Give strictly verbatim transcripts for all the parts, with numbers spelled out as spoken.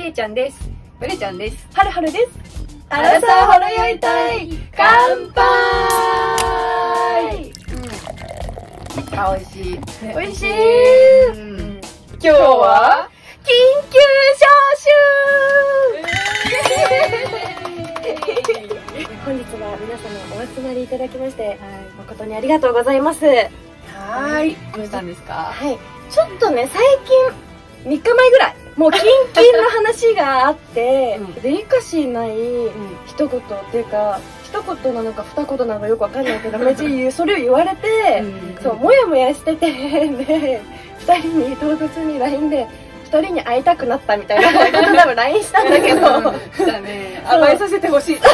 けいちゃんです。 むれちゃんです。 はるはるです。 アラサーほろ酔いたい乾杯。 あ、美味しい。 美味しい。 今日は緊急招集。 本日は皆様お集まりいただきまして、はい、誠にありがとうございます。はーい。どうしたんですか？ はい。ちょっとね、最近みっかまえぐらいもうキンキンの話があって、うん、デリカシーない一言っていうか、一言なのか二言なのかよくわかんないけど、めっちゃ言うそれを言われて、うん、そうモヤモヤしててで、二人に唐突に ライン で二人に会いたくなったみたいなこと多分 ライン したんだけど、 したね。甘えさせてほしい。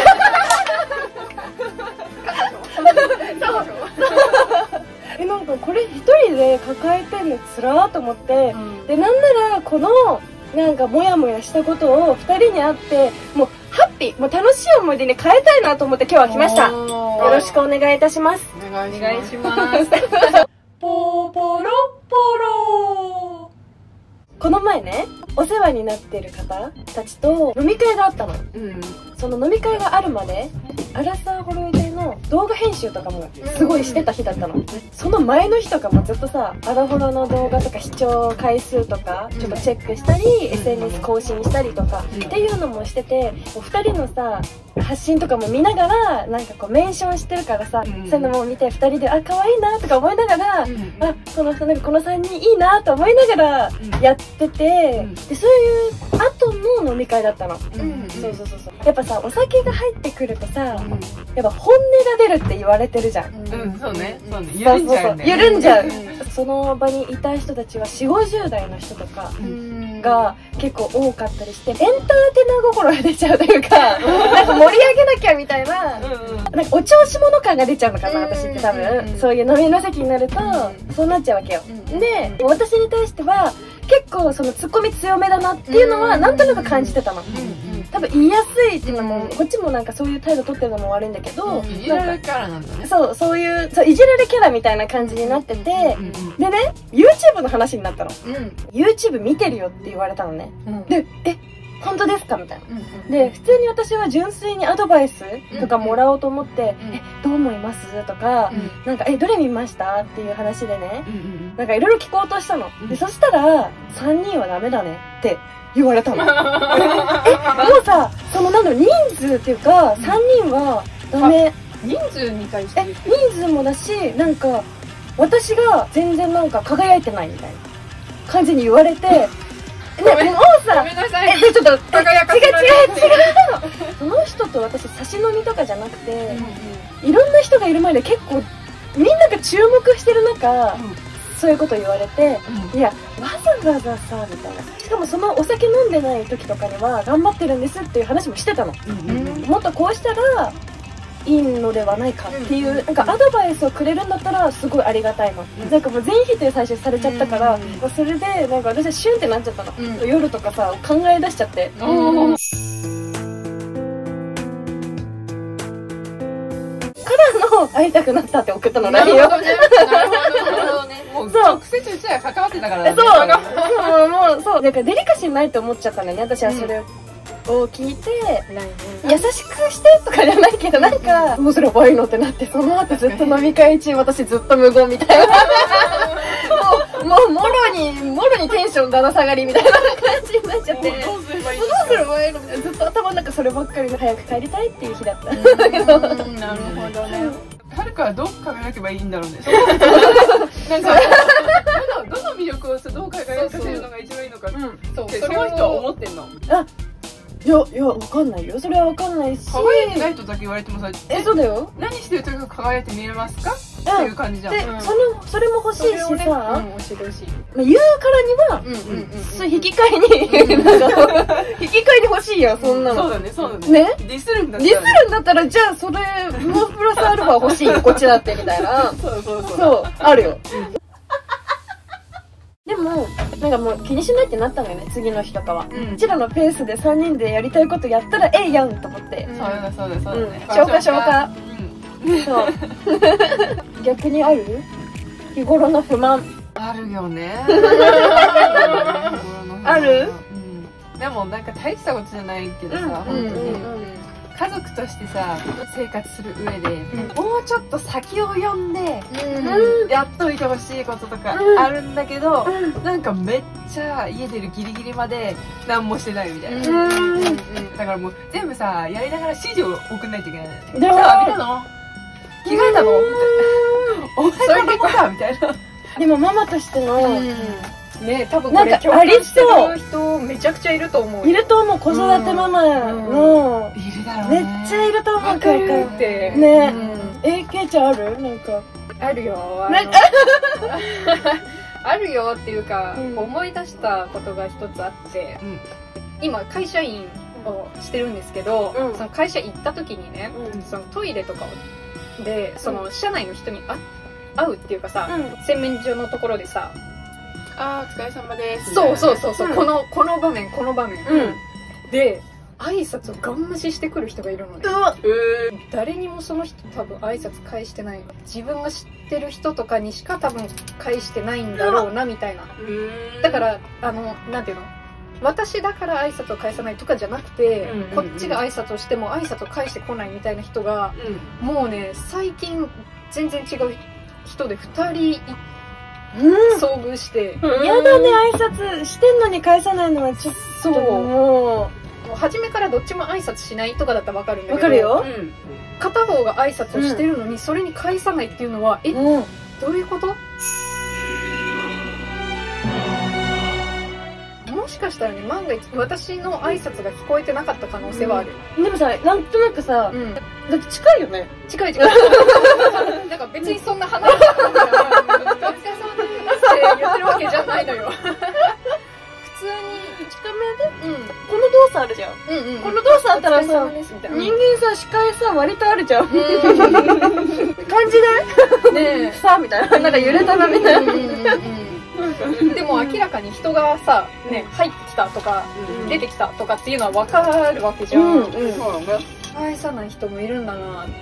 え、なんかこれ一人で抱えてんのつらーと思って、うん、でなんならこのなんかモヤモヤしたことを二人に会ってもうハッピー、もう楽しい思い出に変えたいなと思って今日は来ました。よろしくお願いいたします。 お願いします。 ポポロポロ。 この前ね、お世話になってる方たちと飲み会があったの、うん、その飲み会があるまでアラサーほろ酔い隊の動画編集とかもすごいしてた日だったの、うん、その前の日とかもずっとさ、アラホロの動画とか視聴回数とかちょっとチェックしたり、うん、エスエヌエス 更新したりとか、うん、っていうのもしてて、お二人のさ発信とかも見ながらなんかこうメンションしてるからさ、うん、そういうのも見てふたりであ可愛いなとか思いながら、うん、あこのなんかこのさんにんいいなと思いながらやってて、うん、でそういう後の飲み会だったの、うん、そうそうそうそう。やっぱさお酒が入ってくるとさ、うん、やっぱ本音が出るって言われてるじゃん。 うん、うん、そうね、そうね、緩んじゃうね。 緩んじゃう。その場にいた人たちはよんじゅう、ごじゅう代の人とかが結構多かったりして、エンターテイナー心が出ちゃうというか、なんか盛り上げなきゃみたいな、なんかお調子者感が出ちゃうのかな、私って多分。そういう飲みの席になると、そうなっちゃうわけよ。で、私に対しては、結構そのツッコミ強めだなっていうのはなんとなく感じてたの。多分言いやすいっていうのも、こっちもなんかそういう態度取ってるのも悪いんだけど、 いじられキャラなんだね。 そう、そういう、そう、いじられキャラみたいな感じになってて、でね、YouTube の話になったの。YouTube 見てるよって言われたのね。で、え本当ですかみたいな、うんうん、で普通に私は純粋にアドバイスとかもらおうと思って「うんうん、えどう思います?」とか、うん、なんか「えどれ見ました?」っていう話でね、うんうん、なんかいろいろ聞こうとしたの、うん、でそしたら「さんにんはダメだね」って言われたの。えもうさそのなんだろう人数っていうかさんにんはダメ、 人数に対してえ人数もだし、なんか私が全然なんか輝いてないみたいな感じに言われてね、もうさ、 ごめんなさい。 え、ちょっと、 輝か違う違う違うその人と私、差し飲みとかじゃなくて、うんうん、いろんな人がいる前で結構、みんなが注目してる中、うん、そういうこと言われて、うん、いや、わざわざさ、みたいな。しかもそのお酒飲んでない時とかには、頑張ってるんですっていう話もしてたの。うんうん、もっとこうしたら、いいのではないかっていう、なんかアドバイスをくれるんだったらすごいありがたいの、うん、なんかもう全否定最初されちゃったから、うん、それでなんか私はシュンってなっちゃったの、うん、夜とかさ考え出しちゃって、うん、からの会いたくなったって送ったのラインを。なるほどね、 もう直接うちら関わってたからね。 そうそうもうそうなんかデリカシーないと思っちゃったのね私はそれを、うんを聞いて優しくしてとかじゃないけど、なんかどうすればいいのってなって、その後ずっと飲み会中私ずっと無言みたいなもうもうもろにもろにテンションだだ下がりみたいな感じになっちゃって、どうすればいいのみたいな、ずっと頭の中そればっかりで早く帰りたいっていう日だった。なるほどね。はるかはどう輝けばいいんだろうね。なんかどのどの魅力をどう輝かせるのが一番いいのかってその人は思ってんの。あいやいやわかんないよ、それはわかんないし、 輝いてない人だけ言われてもさ、 えそうだよ、 何してる時が輝いて見えますかっていう感じじゃん。 でそれそれも欲しいしさ、言うからには引き換えに引き換えに欲しいよ、そんなの。 そうだねそうだね。 ねディスるんだディスるんだったら、じゃあそれもプラスアルファ欲しいよこっちだってみたいな。 そうそうそうそうあるよ。でもなんかもう気にしないってなったのよね、次の日とかは。うちらのペースでさんにんでやりたいことやったらええやんと思って。 そうだそうだそうだね。 消化消化。そう逆にある日頃の不満。 あるよね。 あるでもなんか大したことじゃないけどさ、本当に家族としてさ生活する上で、もうちょっと先を読んでやっといてほしいこととかあるんだけど、なんかめっちゃ家出るギリギリまで何もしてないみたいな。だからもう全部さやりながら指示を送んないといけない。じゃあ見たの着替えたのみたいな。お前子供かみたいな。 でもママとしてのね、多分これ共感してる人めちゃくちゃいると思う。 いると思う。子育てママのいるだろうね。 めっちゃいると思う。 わかるってね。え、ケイちゃんある？なんかあるよ。あるよっていうか、思い出したことが一つあって、今会社員をしてるんですけど、その会社行った時にね、そのトイレとかでその社内の人に会うっていうかさ、洗面所のところでさ、 あーお疲れ様です。 そうそうそうそう、このこの場面この場面で挨拶をガン無視してくる人がいるのね。誰にもその人多分挨拶返してない。自分が知ってる人とかにしか多分返してないんだろうなみたいな。だからあのなんていうの、私だから挨拶を返さないとかじゃなくて、こっちが挨拶をしても挨拶を返してこないみたいな人が、もうね最近全然違う人でふたりい遭遇して、 やだね。挨拶してんのに返さないのはちょっともう初めからどっちも挨拶しないとかだったらわかるんだけど、 わかるよ。 片方が挨拶をしてるのにそれに返さないっていうのは、え、どういうこと？もしかしたらね、万が一私の挨拶が聞こえてなかった可能性はある。 でもさ、なんとなくさ、だって近いよね。 近い近い。なんか別にそんな話してるから、お疲れ様ですって言ってるわけじゃないのよ。普通に近めで、この動作あるじゃん。この動作あったらさ、人間さ、視界さ、割とあるじゃん。感じないねえ。さ、みたいな。なんか揺れたな、みたいな。 でも明らかに人がさ、ね、入ってきたとか、出てきたとかっていうのは分かるわけじゃん。返さない人もいるんだなって。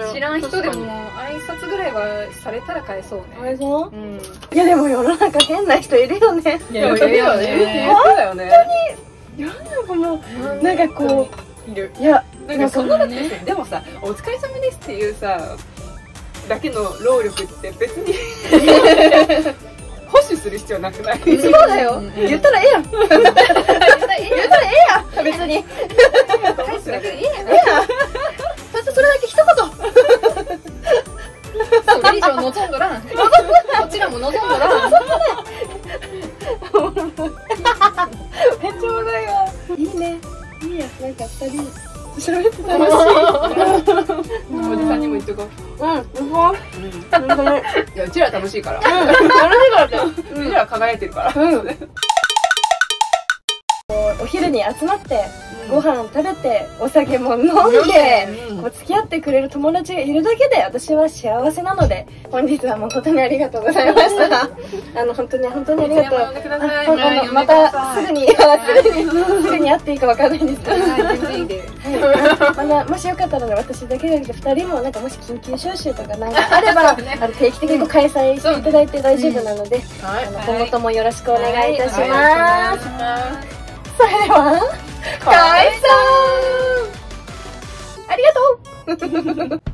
知らん人でも挨拶ぐらいはされたら返そうね。 返そう？いやでも世の中変な人いるよね。 いや、いるよね。 本当に。世の中も、なんかこう、いる。 いや、 なんかそんなだって、でもさ、お疲れ様ですっていうさ、だけの労力って別に保守する必要なくない？ そうだよ。言ったらええやん。言ったらええやん。別に。 返すだけでええやん。 ええやん。たったそれだけ一言。 それ以上望んどらん。こちらも望んどらん。 めっちゃおもろいわ。いいね。いいや。なんか二人喋って楽しい。 おじさんにも言っとこう。 うん、うまい。 いや、うちら楽しいから。 楽しいからだよ。 うちら輝いてるから。 お昼に集まってご飯食べてお酒も飲んでこう付き合ってくれる友達がいるだけで私は幸せなので、本日は誠にありがとうございました。あの本当に本当にありがとう。またすぐにすぐにすぐに会っていいかわかんないんですけど、全然いいで。まだもしよかったら私だけじゃなくてふたりもなんかもし緊急招集とかなんかあればあの定期的に開催していただいて大丈夫なので、今後ともよろしくお願いいたします。それでは解散。ありがとう。